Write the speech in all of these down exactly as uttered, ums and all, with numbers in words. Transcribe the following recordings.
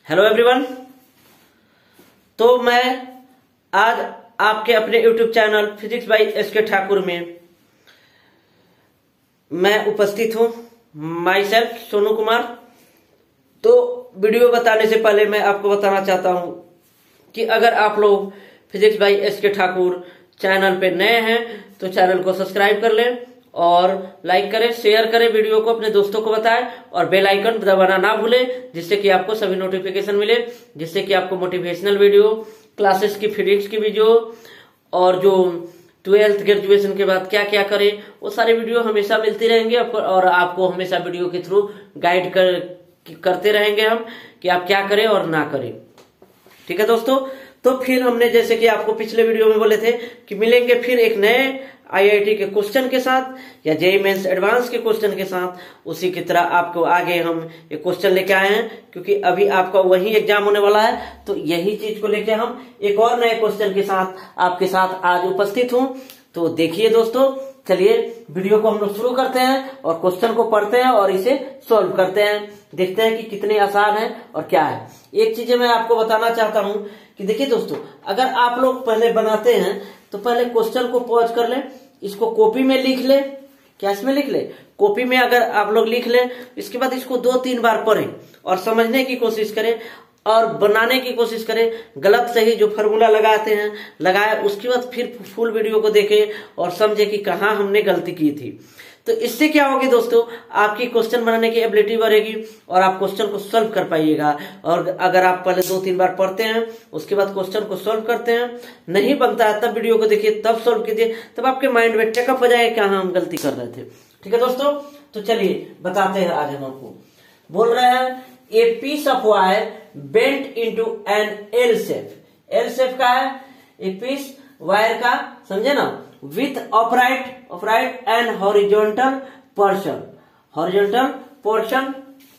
Hello everyone. तो मैं आज आपके अपने YouTube channel physics by S K Thakur में मैं उपस्थित हूं, माई सेल्फ सोनू कुमार। तो वीडियो बताने से पहले मैं आपको बताना चाहता हूं कि अगर आप लोग physics by S K Thakur channel पे नए हैं तो चैनल को सब्सक्राइब कर लें और लाइक करें, शेयर करें, वीडियो को अपने दोस्तों को बताएं और बेल आइकन दबाना ना भूलें, जिससे कि आपको सभी नोटिफिकेशन मिले, जिससे कि आपको मोटिवेशनल वीडियो, क्लासेस की फिजिक्स की वीडियो और जो ट्वेल्थ ग्रेजुएशन के बाद क्या क्या करें वो सारे वीडियो हमेशा मिलती रहेंगे और आपको हमेशा वीडियो के थ्रू गाइड कर, करते रहेंगे हम कि आप क्या करें और ना करें। ठीक है दोस्तों। तो फिर हमने जैसे कि आपको पिछले वीडियो में बोले थे कि मिलेंगे फिर एक नए आईआईटी के क्वेश्चन के साथ या जेईई मेंस एडवांस के क्वेश्चन के साथ, उसी की तरह आपको आगे हम एक क्वेश्चन लेके आए हैं, क्योंकि अभी आपका वही एग्जाम होने वाला है। तो यही चीज को लेके हम एक और नए क्वेश्चन के साथ आपके साथ आज उपस्थित हूं। तो देखिए दोस्तों, चलिए वीडियो को हम लोग शुरू करते हैं और क्वेश्चन को पढ़ते हैं और इसे सॉल्व करते हैं, देखते हैं कि कितने आसान है और क्या है। एक चीज मैं आपको बताना चाहता हूं कि देखिए दोस्तों, अगर आप लोग पहले बनाते हैं तो पहले क्वेश्चन को पॉज कर लें, इसको कॉपी में लिख ले। क्या इसमें लिख ले? कॉपी में अगर आप लोग लिख ले, इसके बाद इसको दो तीन बार पढ़ें और समझने की कोशिश करें और बनाने की कोशिश करें। गलत सही जो फॉर्मूला लगाते हैं लगाए, उसके बाद फिर फुल वीडियो को देखें और समझे कि कहाँ हमने गलती की थी। तो इससे क्या होगी दोस्तों, आपकी क्वेश्चन बनाने की एबिलिटी बढ़ेगी और आप क्वेश्चन को सॉल्व कर पाइएगा। और अगर आप पहले दो तीन बार पढ़ते हैं उसके बाद क्वेश्चन को सॉल्व करते हैं, नहीं बनता है तब वीडियो को देखिए, तब सॉल्व कीजिए, तब आपके माइंड में टेकअप हो जाएगा कहाँ हम गलती कर रहे थे। ठीक है दोस्तों। तो चलिए बताते हैं। आज हम आपको बोल रहे हैं a piece of wire bent into an L shape. L shape का है एक पीस वायर का, समझे ना, with upright upright and horizontal portion horizontal portion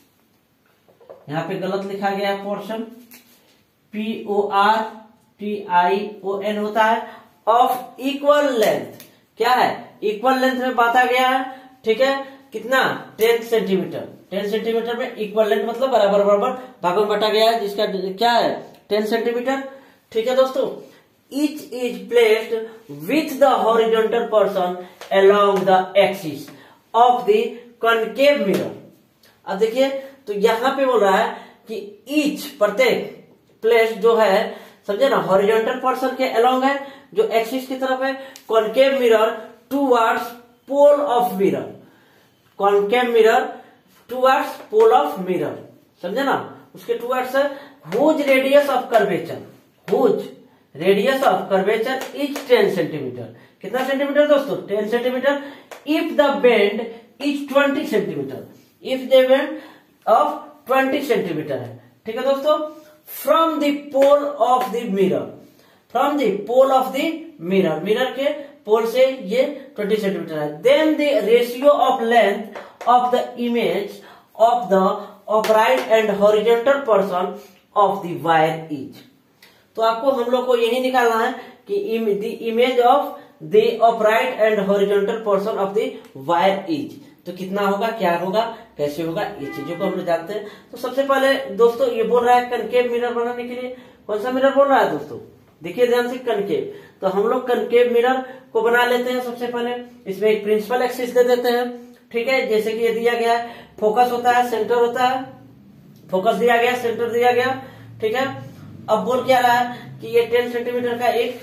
यहां पे गलत लिखा गया है portion, P O R T I O N होता है, of equal length। क्या है? इक्वल लेंथ में बांटा गया है। ठीक है, कितना? Ten centimetre. टेन सेंटीमीटर में इक्वल लेंथ मतलब बराबर बराबर भागों में बांटा गया है, जिसका क्या है? Ten centimetre. ठीक है दोस्तों। Each is placed with the horizontal portion along the axis of the concave mirror। अब देखिए, तो यहां पे बोल रहा है कि each प्रत्येक प्लेस जो है, समझे ना, हॉरिजॉन्टल पोर्शन के along है, जो एक्सिस की तरफ है, concave mirror towards pole of mirror. Concave mirror towards pole of mirror, समझे ना, उसके टूवर्ड्स है। Whose radius of curvature, whose radius of curvature is ten centimetre. कितना सेंटीमीटर दोस्तों? Ten centimetre. If the bend is twenty centimetre, if the bend of twenty centimetre है। ठीक है दोस्तों। From the pole of the mirror, from the pole of the mirror, mirror के pole से ये twenty centimetre है। Then the ratio of length of the image of the upright and horizontal portion of the wire is. तो आपको हम लोग को यही निकालना है कि the image of the upright and horizontal portion of the wire is. तो कितना होगा, क्या होगा, कैसे होगा, ये चीजों को हम लोग जानते हैं। तो सबसे पहले दोस्तों ये बोल रहा है कनकेव मिरर बनाने के लिए। कौन सा मिरर बोल रहा है दोस्तों? देखिए ध्यान से, कनकेव। तो हम लोग कनकेव मिरर को बना लेते हैं। सबसे पहले इसमें एक प्रिंसिपल एक्सिस दे देते हैं। ठीक है, जैसे कि ये दिया गया है, फोकस होता है, सेंटर होता है, फोकस दिया गया, सेंटर दिया गया। ठीक है। अब बोल क्या रहा है कि ये टेन सेंटीमीटर का एक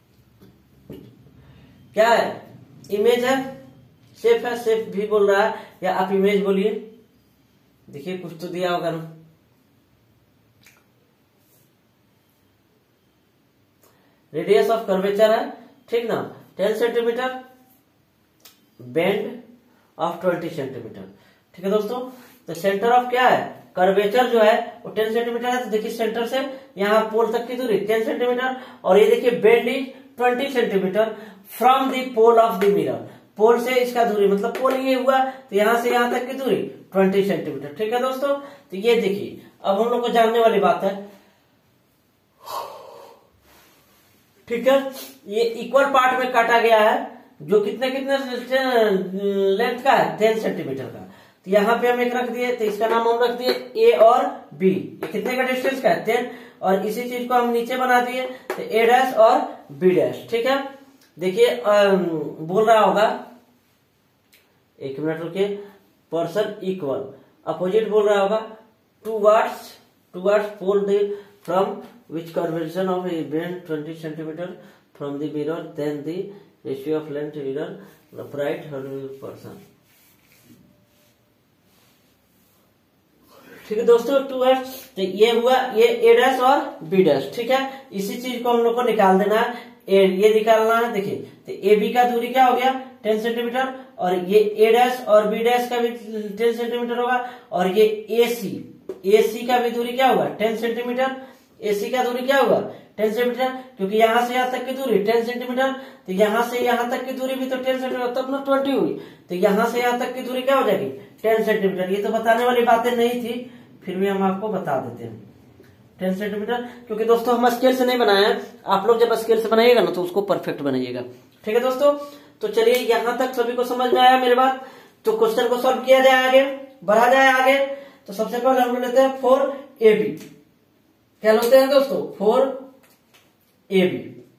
क्या है, इमेज है, शेप है, शेप भी बोल रहा है, या आप इमेज बोलिए। देखिए कुछ तो दिया होगा ना, रेडियस ऑफ कर्वेचर है, ठीक ना, ten centimetre, bend of twenty centimetre. ठीक है दोस्तों। तो सेंटर ऑफ क्या है, कर्वेचर जो है वो टेन सेंटीमीटर है। तो देखिए सेंटर से यहाँ पोल तक की दूरी टेन सेंटीमीटर, और ये देखिए bend is twenty centimetre from the pole of the mirror. Pole से इसका दूरी मतलब पोल ये हुआ, तो यहाँ से यहाँ तक की दूरी ट्वेंटी सेंटीमीटर। ठीक है दोस्तों। तो ये देखिए, अब हम लोग को जानने वाली बात है। ठीक है, ये इक्वल पार्ट में काटा गया है, जो कितने कितने लेंथ का है, टेन सेंटीमीटर का। तो यहाँ पे हम एक रख दिए, तो इसका नाम हम रख दिए ए और बी। ये कितने का डिस्टेंस का है, टेन। और इसी चीज को हम नीचे बना दिए, तो ए डैश और बी डैश। ठीक है, देखिए बोल रहा होगा, एक मिनट रुकिए, पर्सन इक्वल, अपोजिट बोल रहा होगा towards towards pole the from which curvature of a bend twenty centimetre from the mirror then the ratio of length mirror right person. ठीक है दोस्तों, टू एफ, तो ये हुआ ये ए डैश और बी डैश। ठीक है, इसी चीज को हम लोग को निकाल देना है, ए, ये निकालना है। देखिए, तो ए बी का दूरी क्या हो गया, टेन सेंटीमीटर, और ये ए डैश और बी डैश का भी टेन सेंटीमीटर होगा, और ये ए सी ए सी का भी दूरी क्या होगा, टेन सेंटीमीटर। ए सी का दूरी क्या होगा, टेन सेंटीमीटर, क्योंकि यहाँ से यहाँ तक की दूरी टेन सेंटीमीटर, तो यहाँ से यहाँ तक की दूरी भी तो टेन सेंटीमीटर, तब ना ट्वेंटी हुई, तो यहाँ से यहाँ तक की दूरी क्या हो जाएगी, टेन सेंटीमीटर। ये तो बताने वाली बातें नहीं थी, फिर भी हम आपको बता देते हैं टेन सेंटीमीटर, क्योंकि दोस्तों हम स्केल से नहीं बनाए हैं। आप लोग जब स्केल से बनाइएगा ना तो उसको परफेक्ट बनाइएगा। ठीक है दोस्तों, तो चलिए यहाँ तक सभी को समझ में आया मेरी बात। तो क्वेश्चन को सॉल्व किया जाए, आगे बढ़ा जाए आगे। तो सबसे पहले हम लोग लेते हैं फोर ए बी। क्या लेते हैं दोस्तों, for A B,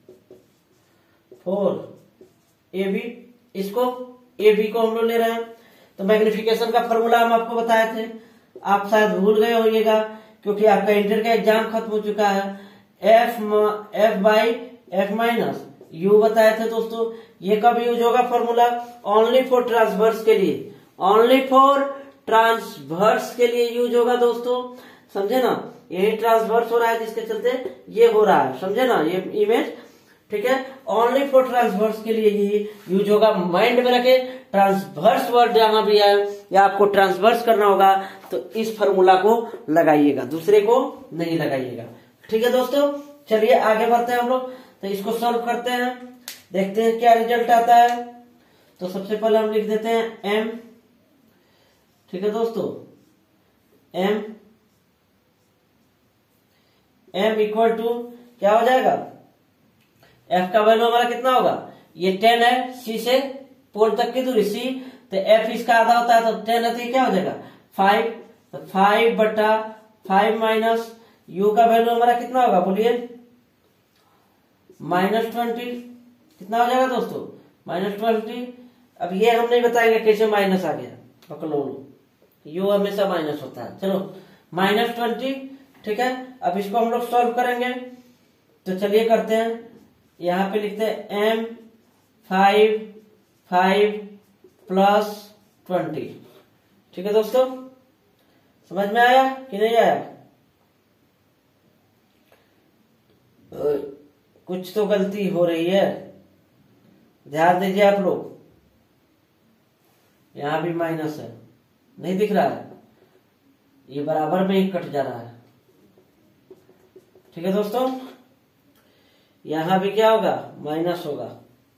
for A B, इसको ए बी को हम लोग ले रहे हैं। तो मैग्निफिकेशन का फॉर्मूला हम आपको बताए थे, आप शायद भूल गए होइएगा, क्योंकि आपका इंटर का एग्जाम खत्म हो चुका है। F F by F minus U बताए थे दोस्तों। ये कब यूज होगा फॉर्मूला, ओनली फॉर ट्रांसवर्स के लिए, ओनली फॉर ट्रांसवर्स के लिए यूज होगा दोस्तों, समझे ना। यही ट्रांसवर्स हो रहा है जिसके चलते ये हो रहा है, समझे ना, ये इमेज। ठीक है, ओनली फॉर ट्रांसवर्स के लिए ये यूज होगा। माइंड में रखे, ट्रांसवर्स वर्ड जहां भी है या आपको ट्रांसवर्स करना होगा तो इस फॉर्मूला को लगाइएगा, दूसरे को नहीं लगाइएगा। ठीक है दोस्तों, चलिए आगे बढ़ते हैं हम लोग। तो इसको सॉल्व करते हैं, देखते हैं क्या रिजल्ट आता है। तो सबसे पहले हम लिख देते हैं एम। ठीक है दोस्तों, एम एम इक्वल टू क्या हो जाएगा, एफ का वैल्यू हमारा कितना होगा, ये टेन है, सी से पोल तक की दूरी सी, तो एफ इसका आधा होता है, तो टेन है तो क्या हो जाएगा फाइव, तो फाइव बटा फाइव माइनस यू का वैल्यू हमारा कितना होगा, बोलिए माइनस ट्वेंटी। कितना हो जाएगा दोस्तों, माइनस ट्वेंटी। अब ये हम नहीं बताएंगे कैसे माइनस आ गया, पकड़ लो, यू हमेशा माइनस होता है। चलो माइनस ट्वेंटी। ठीक है, अब इसको हम लोग सॉल्व करेंगे, तो चलिए करते हैं। यहाँ पे लिखते हैं M five five plus twenty. ठीक है दोस्तों, समझ में आया कि नहीं आया, कुछ तो गलती हो रही है, ध्यान दीजिए आप लोग। यहां भी माइनस है, नहीं दिख रहा है, ये बराबर में ही कट जा रहा है। ठीक है दोस्तों, यहां भी क्या होगा, माइनस होगा।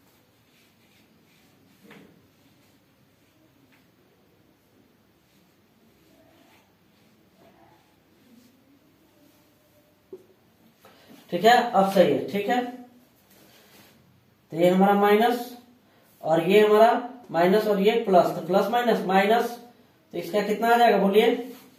ठीक है, अब सही है। ठीक है, तो ये हमारा माइनस और ये हमारा माइनस और ये प्लस, तो प्लस माइनस माइनस, तो इसका कितना आ जाएगा, बोलिए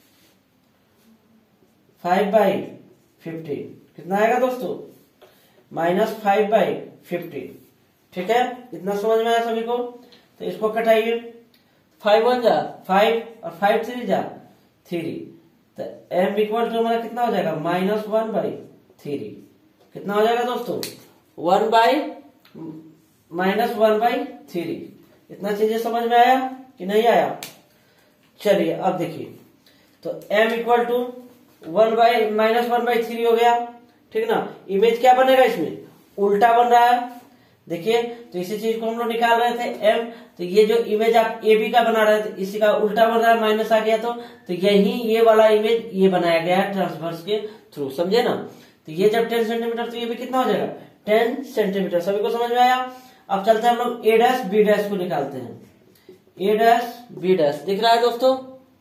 फाइव बाई फिफ्टी। कितना आएगा दोस्तों, माइनस फाइव बाई फिफ्टी। ठीक है, इतना समझ में आया सभी को। तो इसको कटाइए, फाइव वन जा फाइव और फाइव थ्री जा थ्री, तो एम इक्वल टू हमारा कितना हो जाएगा, माइनस वन बाई थ्री। कितना हो जाएगा दोस्तों, one by minus one by three. इतना चीजें समझ में आया कि नहीं आया। चलिए अब देखिए, तो m equal to one by minus one by three हो गया। ठीक ना, इमेज क्या बनेगा, इसमें उल्टा बन रहा है। देखिए, तो इसी चीज को हम लोग निकाल रहे थे m, तो ये जो इमेज आप ए बी का बना रहे थे इसी का उल्टा बन रहा है, माइनस आ गया, तो तो यही ये वाला इमेज ये बनाया गया है ट्रांसवर्स के थ्रू, समझे ना। तो ये जब टेन सेंटीमीटर, तो ये भी कितना हो जाएगा, टेन सेंटीमीटर। सभी को समझ में आया। अब चलते हैं हम लोग ए डैश बी डैश को निकालते हैं। ए डैश बी डैश दिख रहा है दोस्तों,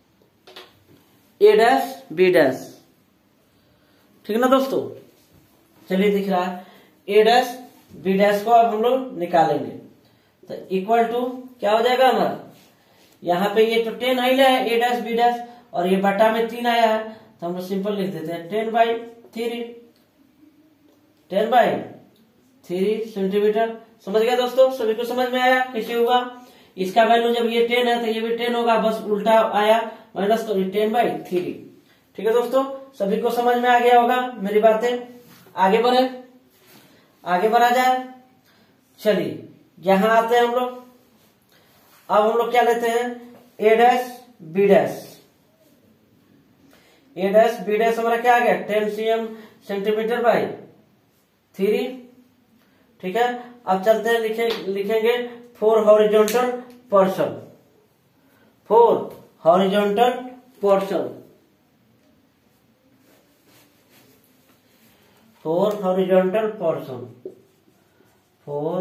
ए डैश बी डैश, ठीक ना दोस्तों। चलिए दिख रहा है, ए डैश बी डैश को अब हम लोग निकालेंगे, तो इक्वल टू क्या हो जाएगा हमारा, यहाँ पे ये तो टेन आइला है ए डैश बी डैश, और ये बटा में तीन आया है, तो हम लोग सिंपल लिख देते हैं ten by three, ten by three centimetre. समझ गया दोस्तों, सभी को समझ में आया कैसे हुआ? इसका वैल्यू जब ये टेन है तो ये भी टेन होगा, बस उल्टा आया माइनस, तो ये टेन बाई थ्री। ठीक है दोस्तों, सभी को समझ में आ गया होगा मेरी बातें। आगे बढ़े, आगे बढ़ा जाए। चलिए यहां आते हैं हम लोग। अब हम लोग क्या लेते हैं, A dash B dash, A dash B dash हमारा क्या आ गया, ten C M centimetre by three. ठीक है, अब चलते हैं, लिखे लिखेंगे four horizontal portion, four horizontal portion, four horizontal portion, four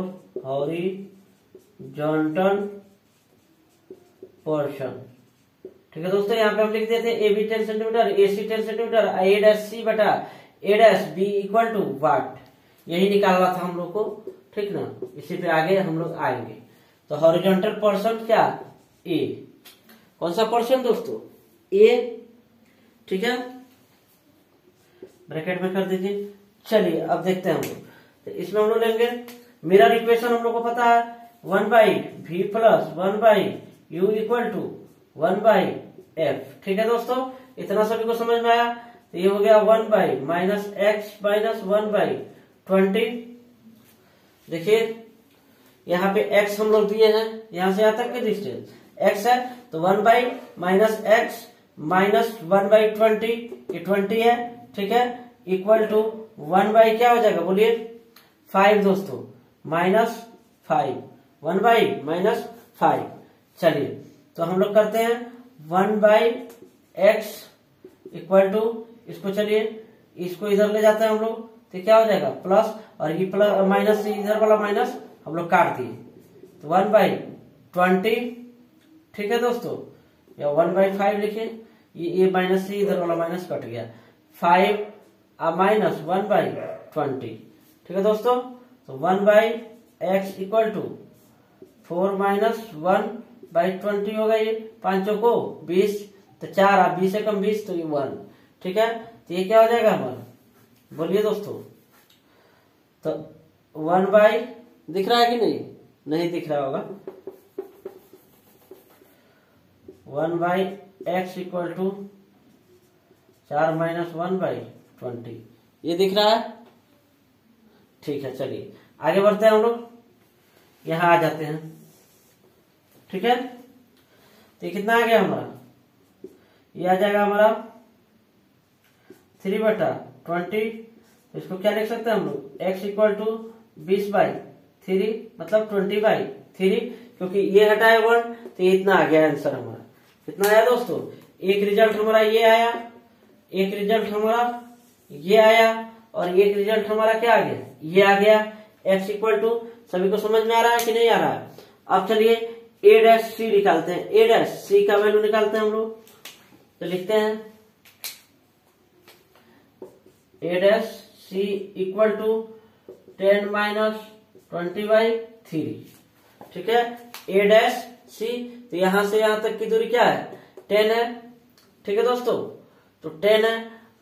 horizontal portion. ठीक है दोस्तों, यहाँ पे हम लिख देते हैं A B ten centimetre, A C ten centimetre, A dash C बटा A dash B equal to what. यही निकालना था हम लोग को, ठीक ना, इसी पे आगे हम लोग आएंगे। तो हॉरिजॉन्टल पोर्शन क्या, ए, कौन सा पोर्शन दोस्तों, ए। ठीक है, ब्रैकेट में कर दीजिए। चलिए अब देखते हैं हम लोग, तो इसमें हम लोग लेंगे मिरर इक्वेशन, हम लोग को पता है one by V plus one by U equal to one by F. ठीक है दोस्तों, इतना सभी को समझ में आया? तो ये हो गया one by minus X minus one by twenty. देखिए यहाँ पे x हम लोग दिए हैं, यहां से यहां तक की डिस्टेंस x है, तो one by minus X minus one by twenty, ये ट्वेंटी है। ठीक है, इक्वल टू वन बाई क्या हो जाएगा बोलिए, फाइव दोस्तों, minus five, one by minus five. चलिए तो हम लोग करते हैं one by X equal to, इसको चलिए इसको इधर ले जाते हैं हम लोग, तो क्या हो जाएगा प्लस, और ये प्लस माइनस से इधर वाला माइनस हम लोग काट दिए, तो वन बाई ट्वेंटी। ठीक है दोस्तों, या वन बाई फाइव लिखे, ये ये माइनस से इधर वाला माइनस कट गया, five minus one by twenty. ठीक है दोस्तों, तो one by X equal to four minus one by twenty होगा, ये पांचों को बीस, तो चार आ बीस से कम बीस, तो ये वन। ठीक है, तो ये क्या हो जाएगा हमारा, बोलिए दोस्तों, तो वन बाई, दिख रहा है कि नहीं, नहीं दिख रहा होगा, one by X equal to चार माइनस वन बाई ट्वेंटी, ये दिख रहा है? ठीक है, चलिए आगे बढ़ते हैं हम लोग, यहां आ जाते हैं। ठीक है, तो कितना आ गया हमारा, ये आ जाएगा हमारा थ्री बटा ट्वेंटी। तो इसको क्या लिख सकते हैं हम लोग, x इक्वल टू बीस बाई थ्री, मतलब ट्वेंटी बाई थ्री, क्योंकि ये हटाए वन, तो ये इतना आ गया आंसर हमारा। कितना आया दोस्तों, एक रिजल्ट हमारा ये आया, एक रिजल्ट हमारा ये आया, और एक रिजल्ट हमारा क्या आ गया, ये आ गया। x इक्वल टू, सभी को समझ में आ रहा है कि नहीं आ रहा है? अब चलिए ए डैश सी निकालते हैं, ए डैश सी का वैल्यू निकालते हैं हम लोग, तो लिखते हैं A dash C equal to ten minus twenty by three. ठीक है, ए डैश सी, तो यहां से यहां तक की दूरी क्या है, टेन है। ठीक है दोस्तों, तो टेन है,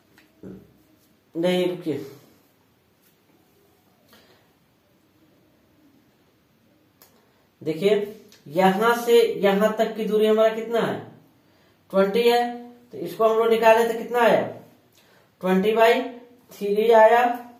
नहीं रुकिए, देखिए यहां से यहां तक की दूरी हमारा कितना है, ट्वेंटी है, तो इसको हम लोग निकाले तो कितना आया, ट्वेंटी बाई थ्री आया,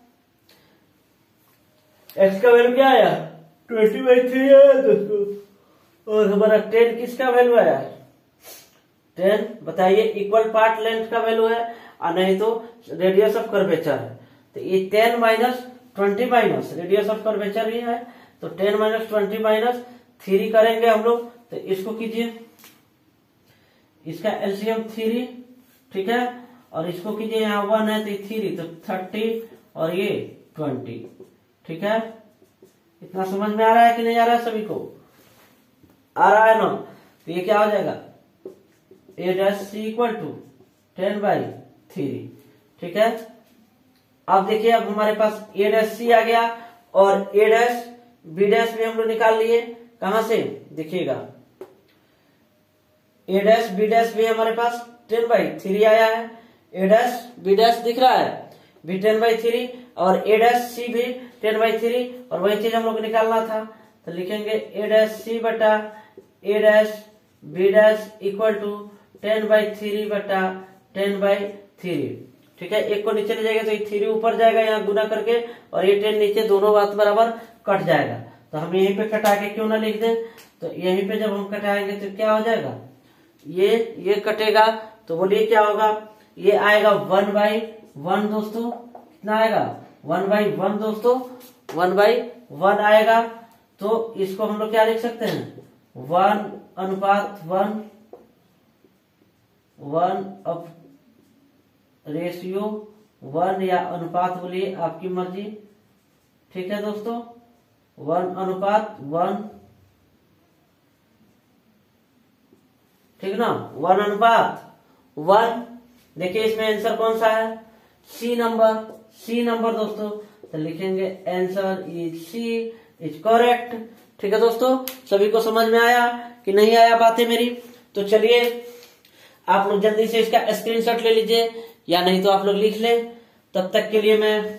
एक्स का वैल्यू क्या आया, ट्वेंटी बाई थ्री आया दोस्तों, और हमारा टेन किसका वैल्यू आया, टेन, बताइए, इक्वल पार्ट लेंथ का वैल्यू है, और नहीं तो रेडियस ऑफ कर्वेचर है, तो ये ten minus twenty minus radius of curvature ही है, तो ten minus twenty minus three करेंगे हम लोग, तो इसको कीजिए, इसका एलसीएम थ्री। ठीक है, और इसको कीजिए, यहाँ वन है तो थ्री, तो थर्टी, और ये ट्वेंटी। ठीक है, इतना समझ में आ रहा है कि नहीं आ रहा है, सभी को आ रहा है ना? तो ये क्या हो जाएगा, A dash C equal to ten by three. ठीक है, अब देखिए, अब हमारे पास ए डैश सी आ गया, और ए डैश बी डैश भी हम लोग निकाल लिए, कहां से देखिएगा, ए डैश बी डैश भी हमारे पास टेन बाई थ्री आया है, ए डैश बी डैश दिख रहा है भी टेन बाई थ्री, और ए डैश सी भी टेन बाई थ्री, और वही चीज हम लोग निकालना था तो लिखेंगे ए डैश सी बटा A dash B dash equal to ten by three बटा टेन बाई थ्री। ठीक है, एक को नीचे ले जाएगा तो ये थ्री ऊपर जाएगा यहाँ गुना करके, और ये टेन नीचे, दोनों बात बराबर कट जाएगा। तो हम यहीं पे कटा के क्यों ना लिख दें, तो यहीं पे जब हम कटाएंगे तो क्या हो जाएगा, ये ये कटेगा तो बोलिए क्या होगा, ये आएगा वन बाई वन दोस्तों, कितना आएगा वन बाई वन दोस्तों, वन बाई वन आएगा। तो इसको हम लोग क्या लिख सकते हैं, वन अनुपात one, one up ratio one, या अनुपात बोलिए आपकी मर्जी। ठीक है दोस्तों, वन अनुपात वन, ठीक ना, वन अनुपात वन। देखिए इसमें आंसर कौन सा है, सी नंबर, सी नंबर दोस्तों, तो लिखेंगे answer is C is correct. ठीक है दोस्तों, सभी को समझ में आया कि नहीं आया बातें मेरी? तो चलिए आप लोग जल्दी से इसका स्क्रीनशॉट ले लीजिए, या नहीं तो आप लोग लिख लें। तब तक के लिए मैं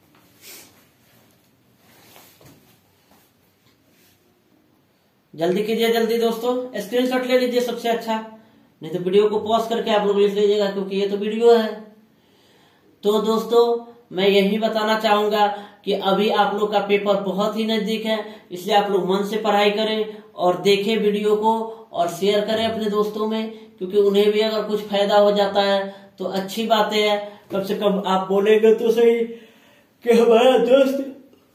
जल्दी कीजिए, जल्दी दोस्तों स्क्रीनशॉट ले लीजिए सबसे अच्छा, नहीं तो वीडियो को पॉज करके आप लोग लिख लीजिएगा, क्योंकि ये तो वीडियो है। तो दोस्तों मैं यही बताना चाहूंगा कि अभी आप लोग का पेपर बहुत ही नजदीक है, इसलिए आप लोग मन से पढ़ाई करें और देखें वीडियो को और शेयर करें अपने दोस्तों में, क्योंकि उन्हें भी अगर कुछ फायदा हो जाता है तो अच्छी बातें है। कम से कम आप बोलेंगे तो सही कि हमारा दोस्त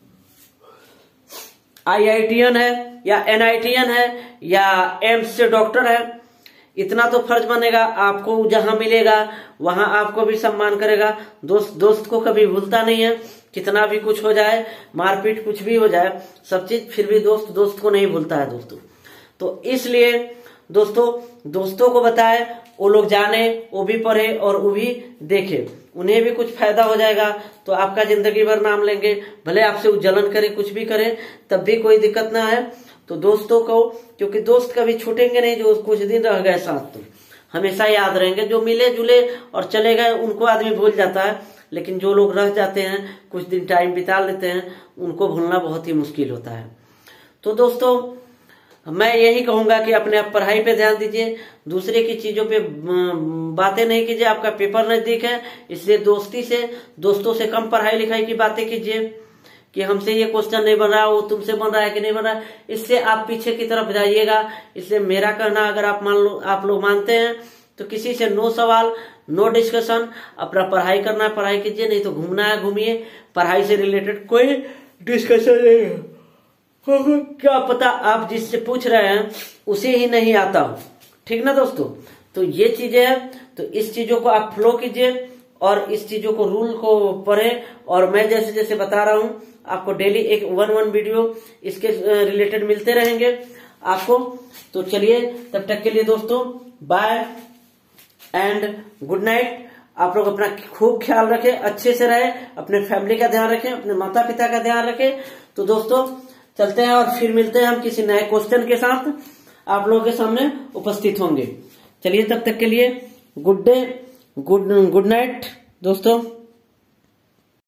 आई आई टी एन है या एन आई टी एन है या एम्स से डॉक्टर है, इतना तो फर्ज बनेगा, आपको जहां मिलेगा वहां आपको भी सम्मान करेगा। दोस्त दोस्त को कभी भूलता नहीं है, कितना भी कुछ हो जाए, मारपीट कुछ भी हो जाए, सब चीज, फिर भी दोस्त दोस्त को नहीं भूलता है दोस्तों। तो इसलिए दोस्तों दोस्तों को बताए, वो लोग जाने, वो भी पढ़े और वो भी देखे, उन्हें भी कुछ फायदा हो जाएगा, तो आपका जिंदगी भर नाम लेंगे। भले आपसे जलन करे, कुछ भी करे, तब भी कोई दिक्कत ना है। तो दोस्तों को, क्योंकि दोस्त कभी छूटेंगे नहीं, जो कुछ दिन रह गए साथ तो हमेशा याद रहेंगे। जो मिले जुले और चले गए उनको आदमी भूल जाता है, लेकिन जो लोग रह जाते हैं, कुछ दिन टाइम बिता लेते हैं, उनको भूलना बहुत ही मुश्किल होता है। तो दोस्तों मैं यही कहूंगा कि अपने आप पढ़ाई पे ध्यान दीजिए, दूसरे की चीजों पे बातें नहीं कीजिए। आपका पेपर नजदीक है, इसलिए दोस्ती से, दोस्तों से कम पढ़ाई लिखाई की बातें कीजिए कि हमसे ये क्वेश्चन नहीं बन रहा, वो तुमसे बन रहा है कि नहीं बन रहा है, इससे आप पीछे की तरफ जाइएगा। इसलिए मेरा कहना, अगर आप मान लो, आप लोग मानते हैं तो किसी से नो सवाल, नो डिस्कशन, अपना पढ़ाई करना है पढ़ाई कीजिए, नहीं तो घूमना है घूमिए, पढ़ाई से रिलेटेड कोई डिस्कशन नहीं है। क्या पता आप जिससे पूछ रहे हैं उसे ही नहीं आता हो, ठीक ना दोस्तों। तो ये चीजें हैं, तो इस चीजों को आप फ्लो कीजिए और इस चीजों को, रूल को पढ़े। और मैं जैसे जैसे बता रहा हूं आपको डेली एक वन वन वीडियो इसके रिलेटेड मिलते रहेंगे आपको। तो चलिए तब तक के लिए दोस्तों बाय एंड गुड नाइट। आप लोग अपना खूब ख्याल रखें, अच्छे से रहे, अपने फैमिली का ध्यान रखें, अपने माता पिता का ध्यान रखें। तो दोस्तों चलते हैं और फिर मिलते हैं हम किसी नए क्वेश्चन के साथ, आप लोगों के सामने उपस्थित होंगे। चलिए तब तक के लिए good day, good good night दोस्तों।